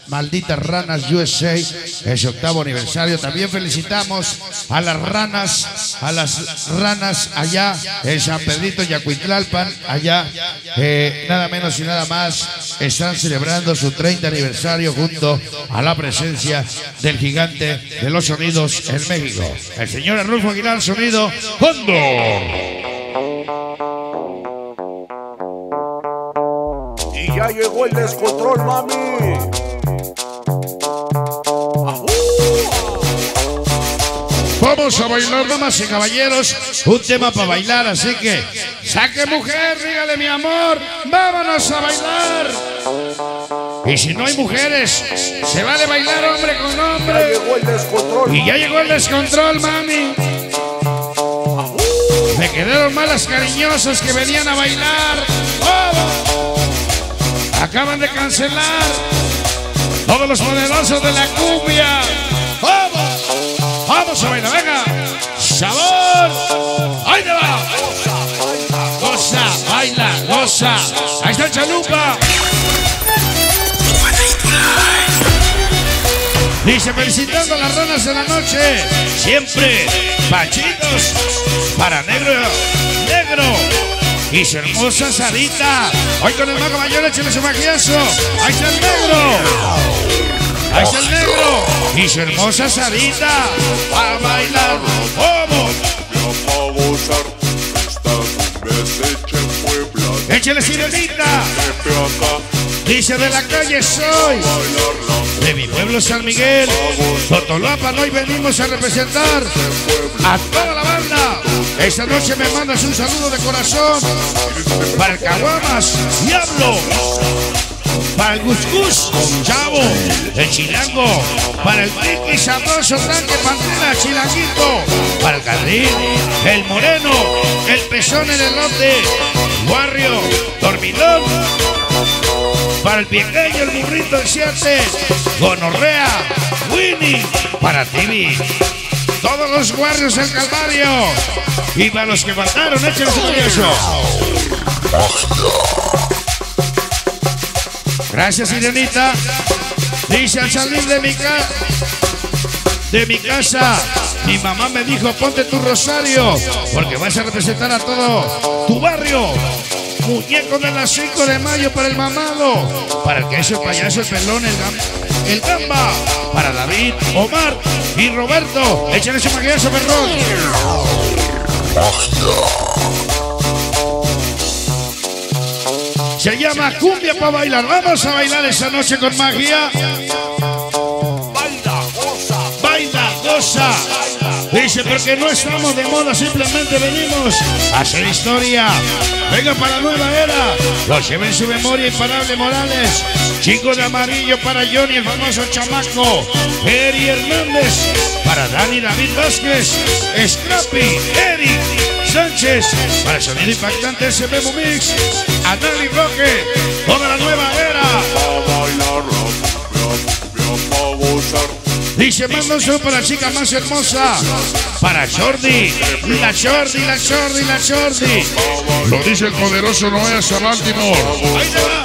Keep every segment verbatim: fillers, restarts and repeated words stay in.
Malditas Ranas U S A en su octavo aniversario. También felicitamos a las ranas, a las ranas allá en San Pedrito, Yacuitlalpan, allá, eh, nada menos y nada más, están celebrando su treinta aniversario junto a la presencia del gigante de los sonidos en México, el señor Arnulfo Aguilar, sonido Cóndor. Y ya llegó el descontrol, mami. Vamos a bailar, damas y caballeros, un tema para bailar, así que saque mujer, dígale mi amor, vámonos a bailar. Y si no hay mujeres, se vale bailar hombre con hombre. Ya llegó el descontrol. Y ya llegó el descontrol, mami. Me quedaron malas cariñosas que venían a bailar. ¡Oh! Acaban de cancelar todos los poderosos de la cumbia. ¡Vamos! ¡Vamos a bailar! ¡Venga! ¡Sabor! ¡Ahí te va! ¡Goza! ¡Baila! ¡Goza! ¡Ahí está el Chalupa! Dice, felicitando a las ranas de la noche. Siempre pachitos para negro, negro y su hermosa Sarita. Hoy con el mago mayor, échale su magiazo. Ahí está el negro. Ahí está el negro y su hermosa Sarita a bailar. ¡Vamos! Échale sirenita. Dice, de la calle soy, de mi pueblo San Miguel, Totolapan. Hoy venimos a representar a toda la banda. Esta noche me mandas un saludo de corazón para el Caguamas, Diablo, para el Guscus, Chavo, el Chilango, para el Piqui Sabroso, Tanque, Pantera, Chilanguito, para el Carril, el Moreno, el Pezón, el Elote, Barrio, Dormilón, para el Pequeño, el Burrito, el Siete, Gonorrea, Winnie, para Tibi, todos los guardios del Calvario, y para los que faltaron, échenle su curioso. Gracias, Irenita. Dice, al salir de mi, ca de mi casa, mi mamá me dijo, ponte tu rosario, porque vas a representar a todo tu barrio. Muñeco de las cinco de mayo para el mamado, para el queso, el payaso, el pelón, el, gam el gamba, para David, Omar y Roberto. Échale su maquillazo, perrón. Se llama Cumbia para bailar. Vamos a bailar esa noche con magia. Baila, goza. Baila, goza. Dice, porque no estamos de moda, simplemente venimos a hacer historia. Venga para la nueva era. Lo lleva en su memoria imparable Morales. Chico de amarillo para Johnny, el famoso chamaco. Eri Hernández para Dani David Vázquez. Scrappy, Eric Sánchez para el sonido impactante S B Mix. Anali Roque, toda la nueva era. Dice, manda un saludo para la chica más hermosa, para Jordi, la Jordi, la Jordi, la Jordi. Lo dice el poderoso Noé hasta Baltimore. Ahí te va.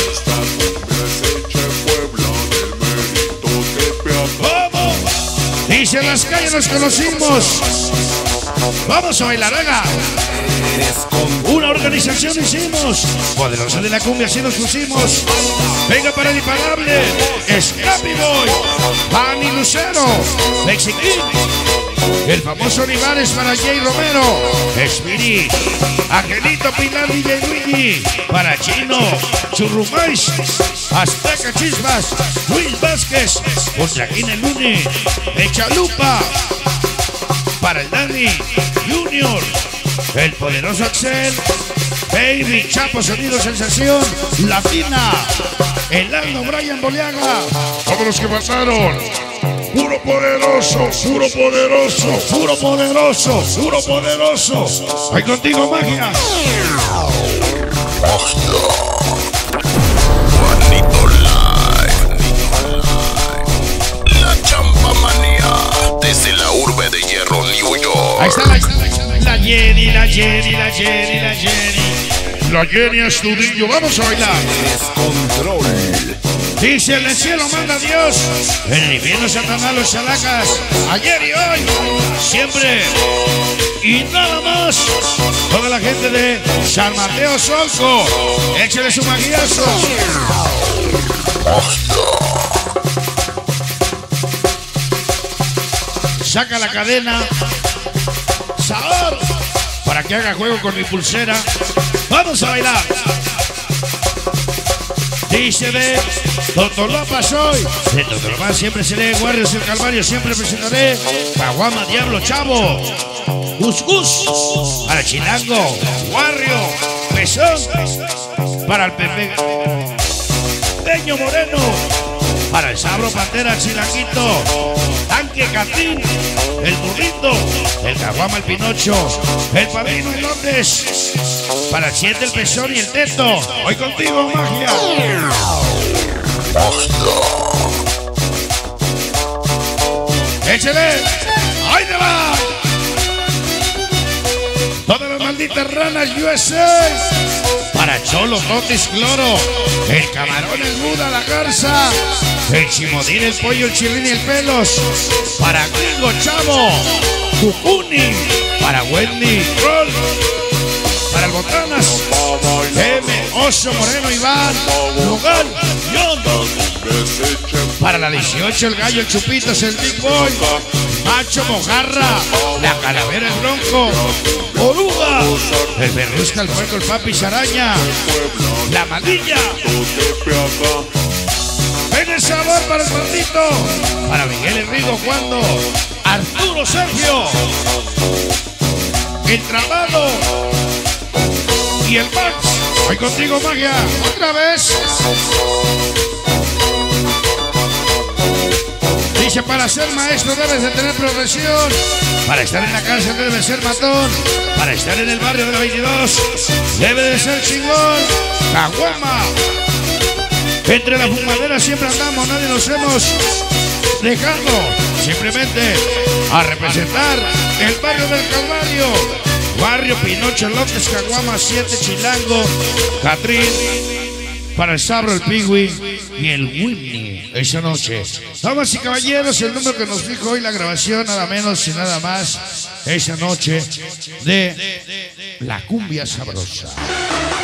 ¿Cómo? Dice, en las calles nos conocimos. Vamos a bailar, venga. Una organización hicimos, poderosa de la cumbia, así nos pusimos. Venga para el imparable Scrappy Boy, Pani Lucero, Mexiquín, el famoso Olivares para Jay Romero, Spirit, Angelito Pilar, D J Luigi, para Chino, Churrumais, Azteca Chispas, Luis Vázquez, Joaquín el Luni, el Chalupa, para el Dani Junior, el poderoso Axel, Baby, Chapo, Sonido Sensación, Latina, el Aldo Brian Boliaga, todos los que pasaron. Puro poderoso, puro poderoso, puro poderoso, puro poderoso. Ahí contigo, magia. Juanito Live, la Champa Manía, desde la urbe de Hierro, New York. Ahí está la, la Jenny, la Jenny, la Jenny, la Jenny. La Jenny Astudillo, vamos a bailar. Descontrol. Dice en el cielo manda Dios, en el infierno Satanás los chalacas, ayer y hoy, siempre y nada más. Toda la gente de San Mateo Solco, échale su maquillazo. Saca la cadena, sabor, para que haga juego con mi pulsera. Vamos a bailar. Dice de Totolopa soy, de Totolopa siempre seré, Guarrios el Calvario siempre presentaré, Caguama, Diablo, Chavo, Gus Gus, para Chilango, Guarrio, Pezón, para el Pepe, Peño Moreno, para el Sabro, Pantera, Chilanguito, Tanque, Catín, el Burrito, el Caguama, el Pinocho, el Padrino, el López, para el Siete, el Pezón y el Teto. Hoy contigo, magia. Échale, ahí te va. Todas las malditas ranas U S A. Para Cholo, Totis, Cloro, el Camarón, el Buda, la Garza, el Chimodín, el Pollo, el Chirrín y el Pelos. Para Gringo, Chavo, Cucuni, para Wendy, Roll, para el Botanas, M, Oso, Moreno, Iván, Lugar, John. Para la dieciocho, el Gallo, el Chupitos, el Big Boy, Macho, Mojarra, la Calavera, el Bronco, Oruga, el Berrusca, el Puerco, el Papi, Saraña, la Madilla. Ven el sabor para el maldito, para Miguel, el Rigo, Cuando, Arturo, Sergio, el Trabado y el Max. Hoy contigo, magia, otra vez. Dice, para ser maestro debes de tener progresión, para estar en la cárcel debes de ser matón, para estar en el barrio de la veintidós debe de ser chingón. Caguama, entre la fumadera siempre andamos, nadie nos hemos dejado, simplemente a representar el barrio del Calvario. Barrio Pinocho, López, Caguama, siete, Chilango, Catrín, para el Sabro, el Pigui y el Winnie esa noche. Damas y caballeros, el número que nos dijo hoy la grabación, nada menos y nada más, esa noche de La Cumbia Sabrosa.